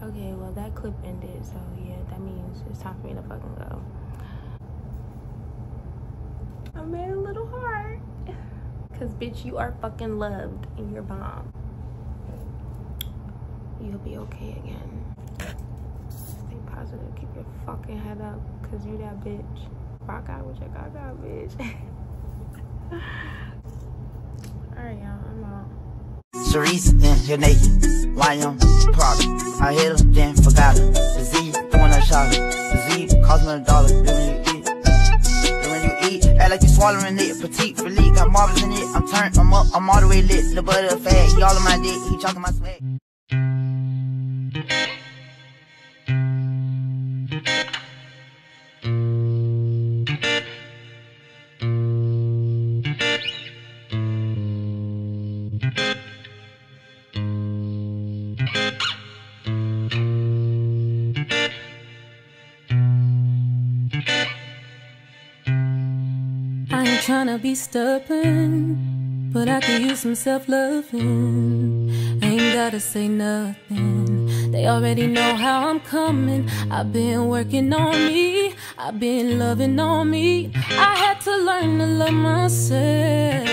Okay, well that clip ended, so yeah, that means it's time for me to fucking go. I made a little heart. Cause bitch, you are fucking loved and you're bomb. You'll be okay again. Stay positive, keep your fucking head up, cause you that bitch. Rock out with your gaga, bitch. Alright, y'all, I'm out. Cerise, then you're naked. Why I'm problem? I hit her, then forgot her. The Z, doing a shot. The Z cost me $1. Then when you eat, act like you swallowing it. Petite, relief, got marbles in it. I'm turned, I'm up, I'm all the way lit. The butter fat, he all on my dick, he talking my swag. Tryna be stubborn, but I could use some self-loving. Ain't gotta say nothing, they already know how I'm coming. I've been working on me, I've been loving on me. I had to learn to love myself.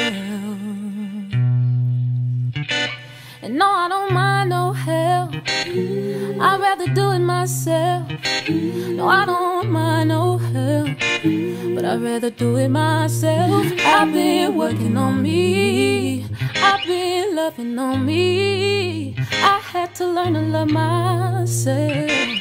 And no, I don't mind no help, I'd rather do it myself. No, I don't mind no help, but I'd rather do it myself. I've been working on me, I've been loving on me. I had to learn to love myself.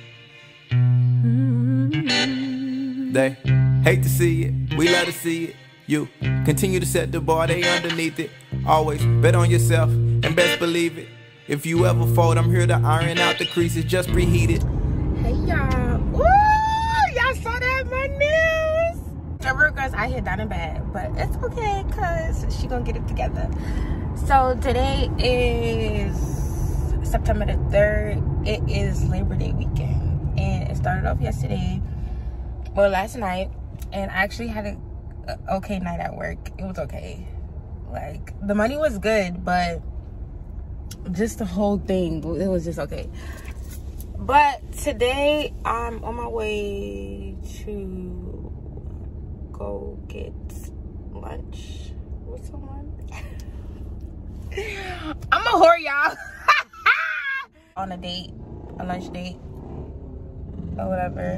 They hate to see it, we love to see it. You continue to set the bar, they underneath it. Always bet on yourself and best believe it. If you ever fold, I'm here to iron out the creases, just preheat it. Hey y'all, ooh, y'all saw that my news. Never regrets I hit that in bed, but it's okay cause she gonna get it together. So today is September the 3rd. It is Labor Day weekend, and it started off yesterday, well last night, and I actually had a okay night at work. It was okay. Like the money was good, but just the whole thing, it was just okay. But today I'm on my way to go get lunch with someone. I'm a whore, y'all. On a date, a lunch date or whatever,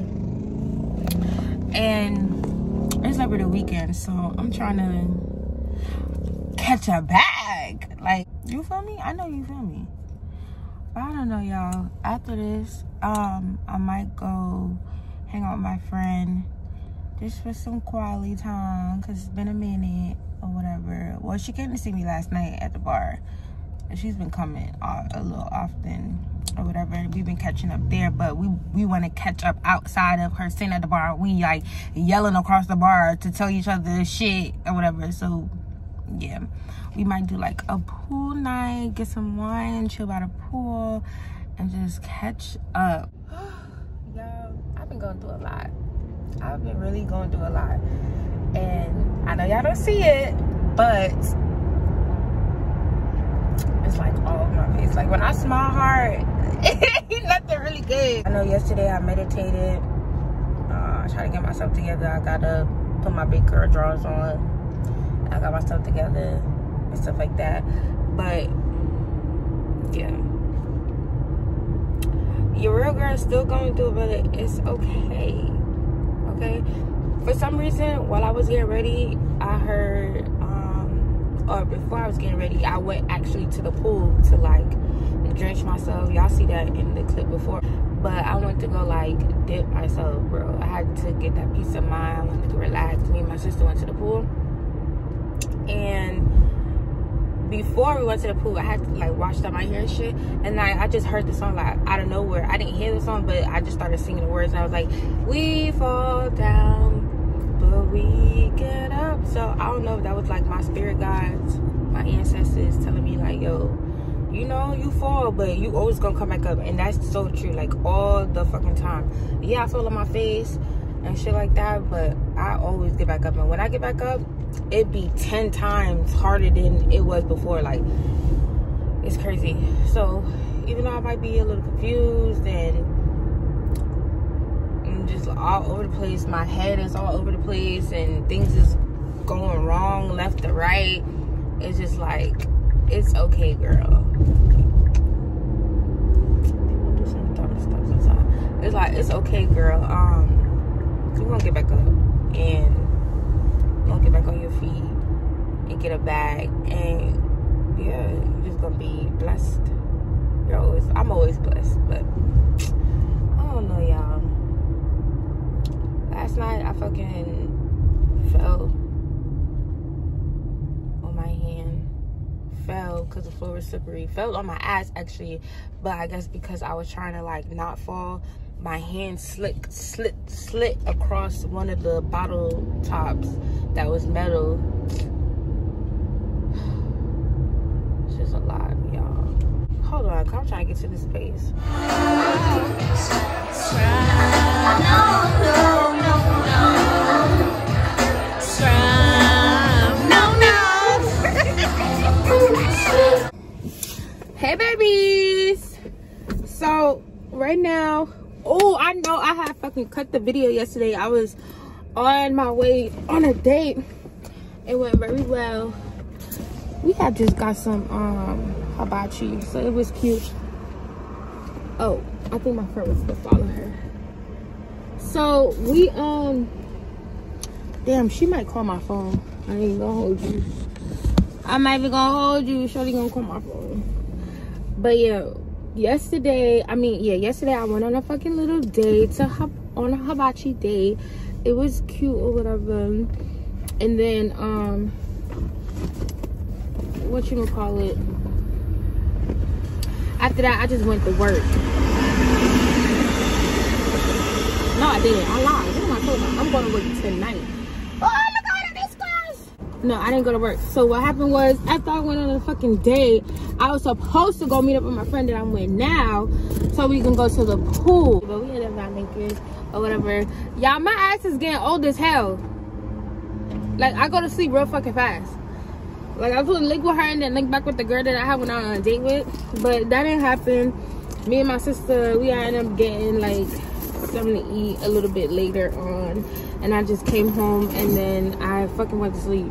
and it's over the weekend, so I'm trying to catch a bag. Like, you feel me? I know you feel me. But I don't know, y'all. After this, I might go hang out with my friend just for some quality time, because it's been a minute or whatever. Well, she came to see me last night at the bar, and she's been coming a little often or whatever. We've been catching up there, but we want to catch up outside of her sitting at the bar. We like yelling across the bar to tell each other shit or whatever. So yeah, we might do like a pool night, get some wine, chill by the pool, and just catch up. Y'all, I've been going through a lot. I've been really going through a lot, and I know y'all don't see it, but it's like all over my face. Like when I smile hard, ain't nothing really good. I know yesterday I meditated, I tried to get myself together. I gotta put my big girl drawers on, I got myself together and stuff like that. But yeah, your real girl is still going through it, but it's okay. Okay, for some reason while I was getting ready, I heard or before I was getting ready, I went actually to the pool to like drench myself. Y'all see that in the clip before, but I went to go like dip myself, bro. I had to get that peace of mind. I wanted to relax. Me and my sister went to the pool, and before we went to the pool, I had to like wash out my hair and shit, and I just heard the song like out of nowhere. I didn't hear the song, but I just started singing the words, and I was like, we fall down but we get up. So I don't know if that was like my spirit guides, my ancestors telling me like, yo, you know, you fall, but you always gonna come back up. And that's so true, like all the fucking time. Yeah, I fall on my face and shit like that, but I always get back up. And when I get back up, it'd be 10 times harder than it was before. Like, it's crazy. So even though I might be a little confused all over the place. My head is all over the place, and things is going wrong left to right. It's just like, it's okay, girl. People do some dumb stuff sometimes. It's like, it's okay, girl. You're gonna get back up and gonna get back on your feet and get a bag, and yeah, you're just gonna be blessed. I'm always blessed, but I don't know, y'all. Last night I fucking fell on my hand. Fell because the floor was slippery. Fell on my ass actually, but I guess because I was trying to like not fall, my hand slit across one of the bottle tops that was metal. It's just a lot, y'all. Hold on, I'm trying to get to this space. Hey babies. So right now, oh, I know I had fucking cut the video yesterday. I was on my way on a date. It went very well. We had just got some hibachi, so it was cute. Oh, I think my friend was supposed to follow her. So we damn, she might call my phone. I ain't gonna hold you. I might be gonna hold you. Shorty gonna call my phone. But yeah, yesterday I went on a fucking little date on a hibachi date. It was cute or whatever. And then whatchamacallit, after that I just went to work. No, I didn't. I lied. What am I talking about? I'm going to work tonight. Oh, look at this class. No, I didn't go to work. So what happened was, after I went on a fucking date, I was supposed to go meet up with my friend that I'm with now, so we can go to the pool. But we ended up not making or whatever. Y'all, my ass is getting old as hell. Like, I go to sleep real fucking fast. Like, I was supposed to link with her and then link back with the girl that I had when I was on a date with. But that didn't happen. Me and my sister, we ended up getting, like, something to eat a little bit later on. And I just came home and then I fucking went to sleep.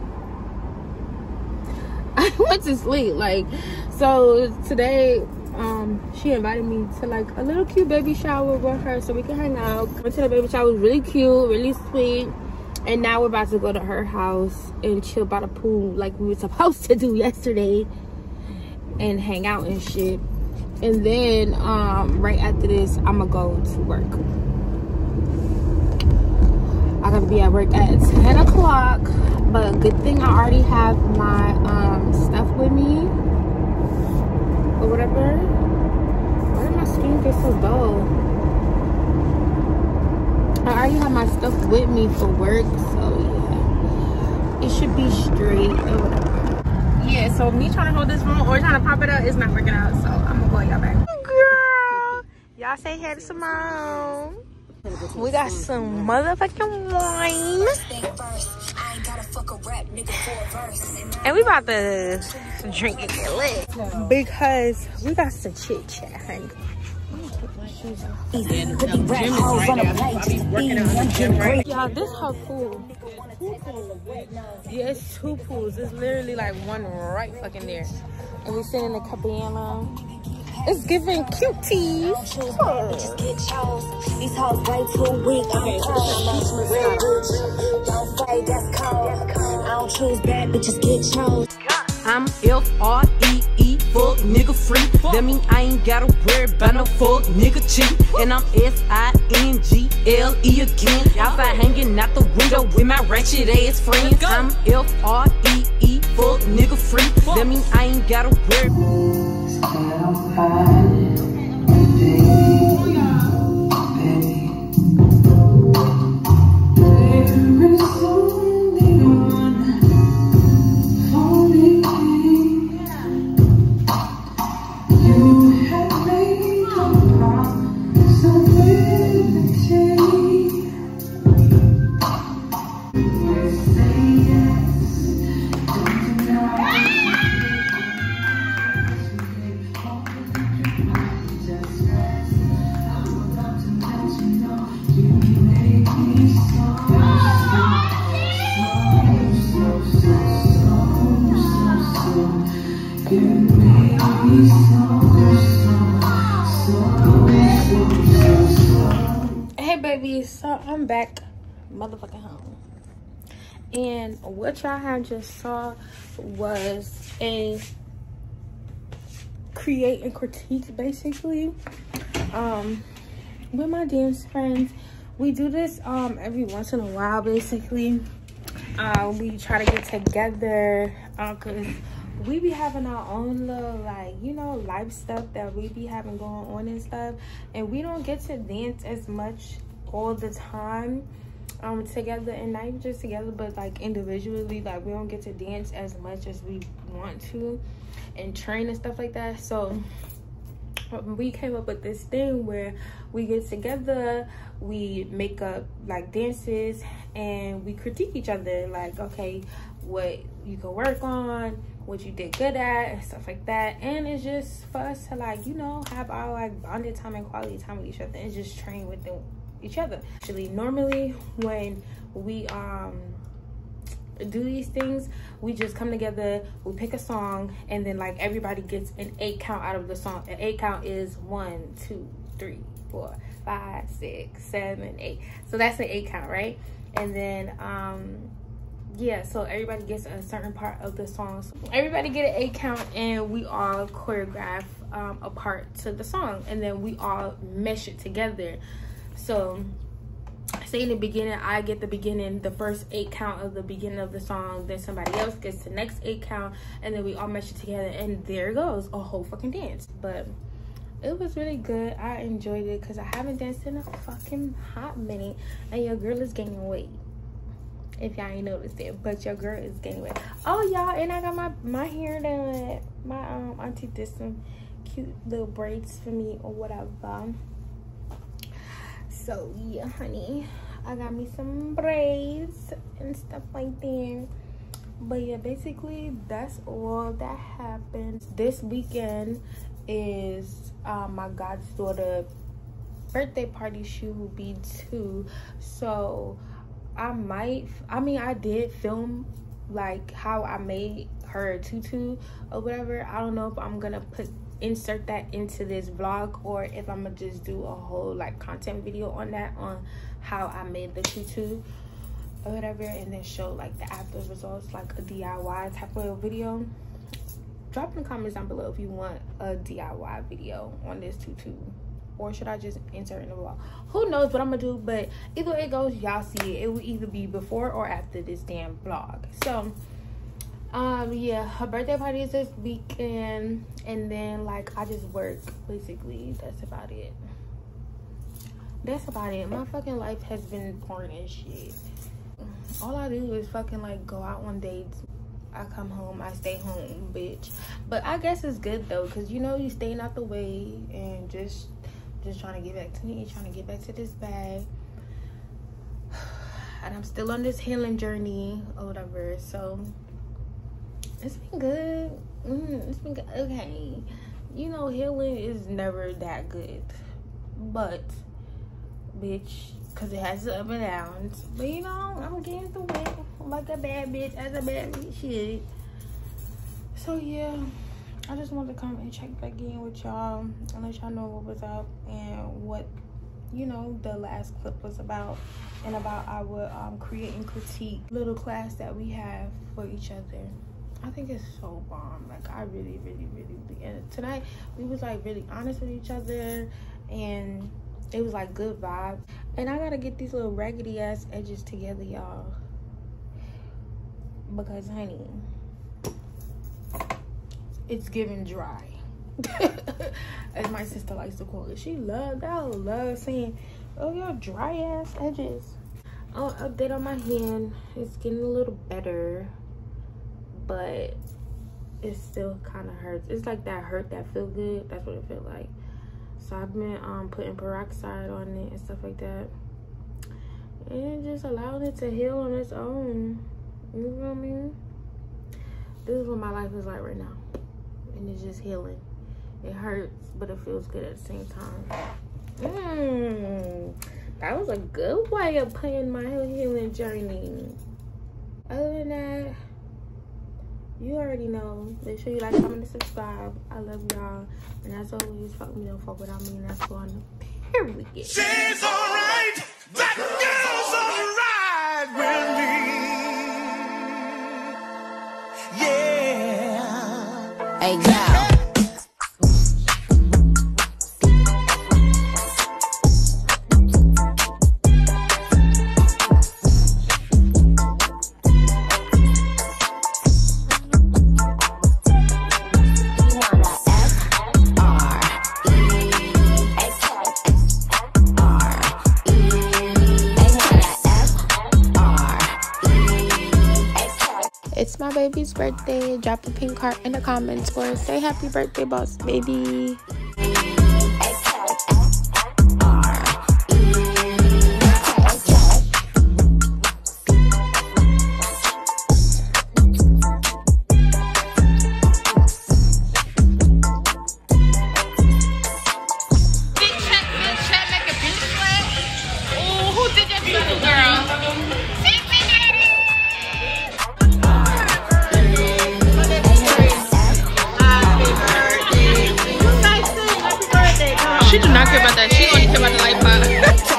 I went to sleep. Like, so today, she invited me to, like, a little cute baby shower with her so we can hang out. Went to the baby shower. It was really cute, really sweet. And now we're about to go to her house and chill by the pool like we were supposed to do yesterday. And hang out and shit. And then, right after this, I'm gonna go to work. I gotta be at work at 10 o'clock. But good thing I already have my, stuff with me. Or whatever. Why did my skin get so dull? I already have my stuff with me for work, so yeah, it should be straight or whatever. Yeah, so me trying to hold this phone or trying to pop it up is not working out, so I'm gonna call y'all back. Girl, y'all say hey to Simone. We got some motherfucking wine, and we about to drink and get lit because we got some chit chat, honey. Y'all, this how cool. Yeah, it's 2 pools. It's literally like one right fucking there. And we sitting in the cabana. It's giving cuties. These hoes way too weak. I don't choose bad bitches, get chose. I'm F-R-E-E, fuck nigga free. That mean I ain't gotta worry about no fuck nigga cheat. And I'm S-I-N-G-L-E again. Outside hanging out the window with my ratchet ass friends. I'm F-R-E-E, fuck nigga free. That mean I ain't gotta worry. Hey baby, so I'm back motherfucking home, and what y'all had just saw was a create and critique basically with my dance friends. We do this every once in a while basically. We try to get together because we be having our own little, like, you know, life stuff that we be having going on and stuff, and we don't get to dance as much all the time together, and not even just together but like individually. Like, we don't get to dance as much as we want to and train and stuff like that. So we came up with this thing where we get together, we make up like dances, and we critique each other, like, okay, what you can work on, what you did good at, and stuff like that. And it's just for us to, like, you know, have our like bonded time and quality time with each other and just train with each other. Actually, normally when we do these things, we just come together, we pick a song, and then like everybody gets an 8 count out of the song. An 8 count is 1, 2, 3, 4, 5, 6, 7, 8. So that's an 8 count, right? And then yeah, so everybody gets a certain part of the song. So everybody get an 8 count, and we all choreograph a part to the song, and then we all mesh it together. So say in the beginning, I get the beginning, the first 8 count of the beginning of the song, then somebody else gets the next 8 count, and then we all mesh it together, and there goes a whole fucking dance. But it was really good. I enjoyed it because I haven't danced in a fucking hot minute, and your girl is gaining weight. If y'all ain't noticed it, but your girl is gaining weight. Oh y'all, and I got my hair done. My auntie did some cute little braids for me or whatever. So yeah, honey, I got me some braids and stuff like that. But yeah, basically that's all that happens. This weekend is my god's daughter birthday party. She will be 2, so I did film like how I made her a tutu or whatever. I don't know if I'm gonna insert that into this vlog, or if I'm gonna just do a whole like content video on that, on how I made the tutu or whatever, and then show like the after results, like a DIY type of video. Drop in the comments down below if you want a DIY video on this tutu, or should I just insert in the vlog? Who knows what I'm gonna do, but either way it goes, y'all see it. It will either be before or after this damn vlog. So yeah, her birthday party is this weekend, and then like I just work basically. That's about it. My fucking life has been boring as shit. All I do is fucking like go out on dates, I come home, I stay home, bitch. But I guess it's good though, because you know, you staying out the way and just trying to get back to me, trying to get back to this bag. And I'm still on this healing journey or whatever. So it's been good. It's been good. Okay, you know, healing is never that good, but bitch, because it has its up and downs. But you know, I'm getting through it like a bad bitch, as a bad bitch should. So yeah, I just wanted to come and check back in with y'all and let y'all know what was up and what, you know, the last clip was about, and about our create and critique little class that we have for each other. I think it's so bomb. Like, I really, and tonight we was like really honest with each other, and it was like good vibe. And I gotta get these little raggedy ass edges together, y'all, because honey, it's giving dry. As my sister likes to call it. She loves saying, oh, your dry ass edges. Oh, update on my hand, it's getting a little better, but it still kind of hurts. It's like that hurt that feel good. That's what it felt like. So I've been putting peroxide on it and stuff like that, and just allowing it to heal on its own. You know what I mean? This is what my life is like right now, and it's just healing. It hurts, but it feels good at the same time. That was a good way of putting my healing journey. Other than that, you already know. Make sure you like, comment, and subscribe. I love y'all. And as always, fuck me, don't fuck without me. And that's one period. She's alright. That girl's alright with me. Yeah. Hey, girl. It's my baby's birthday. Drop a pink heart in the comments or say happy birthday, boss baby. She do not care about that. She only care about the light pot.